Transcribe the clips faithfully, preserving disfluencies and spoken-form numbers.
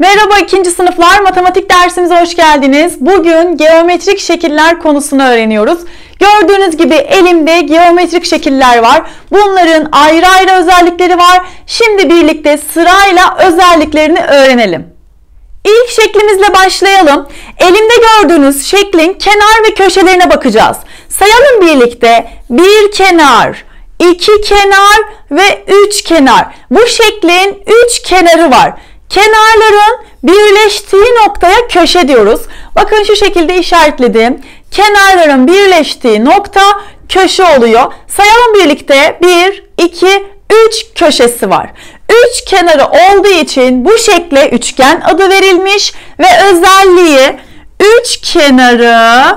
Merhaba ikinci sınıflar, matematik dersimize hoş geldiniz. Bugün geometrik şekiller konusunu öğreniyoruz. Gördüğünüz gibi elimde geometrik şekiller var. Bunların ayrı ayrı özellikleri var. Şimdi birlikte sırayla özelliklerini öğrenelim. İlk şeklimizle başlayalım. Elimde gördüğünüz şeklin kenar ve köşelerine bakacağız. Sayalım birlikte. Bir kenar, iki kenar ve üç kenar. Bu şeklin üç kenarı var. Kenarların birleştiği noktaya köşe diyoruz. Bakın şu şekilde işaretledim. Kenarların birleştiği nokta köşe oluyor. Sayalım birlikte. bir, iki, üç köşesi var. üç kenarı olduğu için bu şekle üçgen adı verilmiş ve özelliği üç kenarı,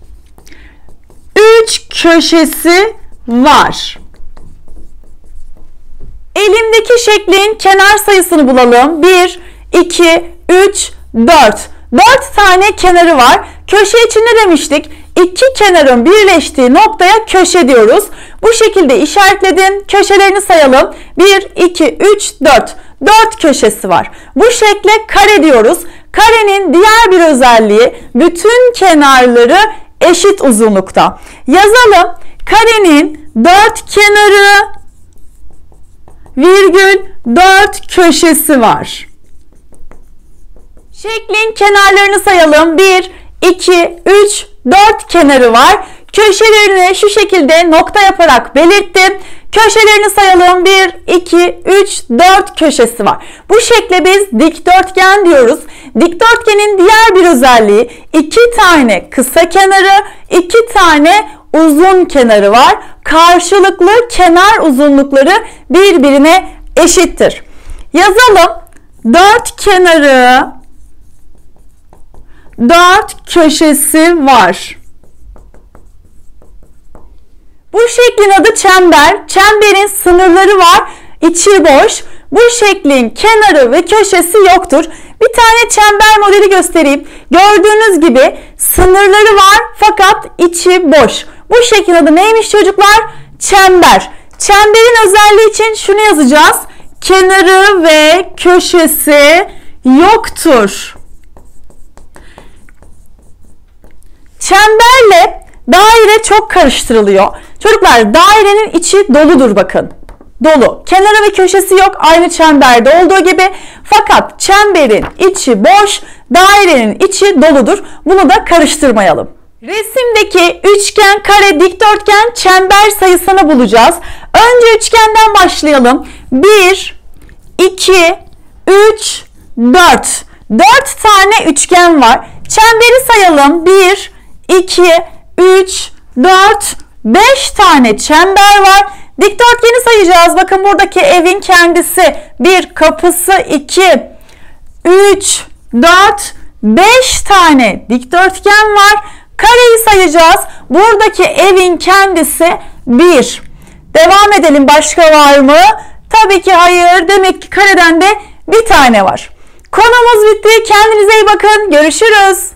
üç köşesi var. Elimdeki şeklin kenar sayısını bulalım. bir, iki, üç, dört. dört tane kenarı var. Köşe için ne demiştik? İki kenarın birleştiği noktaya köşe diyoruz. Bu şekilde işaretledim. Köşelerini sayalım. bir, iki, üç, dört. dört köşesi var. Bu şekle kare diyoruz. Karenin diğer bir özelliği bütün kenarları eşit uzunlukta. Yazalım. Karenin dört kenarı virgül dört köşesi var. Şeklin kenarlarını sayalım. bir, iki, üç, dört kenarı var. Köşelerini şu şekilde nokta yaparak belirttim. Köşelerini sayalım. bir, iki, üç, dört köşesi var. Bu şekle biz dikdörtgen diyoruz. Dikdörtgenin diğer bir özelliği iki tane kısa kenarı, iki tane uzun kenarı var. Karşılıklı kenar uzunlukları birbirine eşittir. Yazalım. Dört kenarı, dört köşesi var. Bu şeklin adı çember. Çemberin sınırları var. İçi boş. Bu şeklin kenarı ve köşesi yoktur. Bir tane çember modeli göstereyim. Gördüğünüz gibi sınırları var fakat içi boş. Bu şeklin adı neymiş çocuklar? Çember. Çemberin özelliği için şunu yazacağız. Kenarı ve köşesi yoktur. Çemberle daire çok karıştırılıyor. Çocuklar dairenin içi doludur bakın. Dolu. Kenarı ve köşesi yok aynı çemberde olduğu gibi. Fakat çemberin içi boş, dairenin içi doludur. Bunu da karıştırmayalım. Resimdeki üçgen, kare, dikdörtgen, çember sayısını bulacağız. Önce üçgenden başlayalım. bir, iki, üç, dört. dört tane üçgen var. Çemberi sayalım. bir, iki, üç, dört, beş tane çember var. Dikdörtgeni sayacağız. Bakın buradaki evin kendisi. bir, kapısı iki, üç, dört, beş tane dikdörtgen var. Kareyi sayacağız. Buradaki evin kendisi bir. Devam edelim. Başka var mı? Tabii ki hayır. Demek ki kareden de bir tane var. Konumuz bitti. Kendinize iyi bakın. Görüşürüz.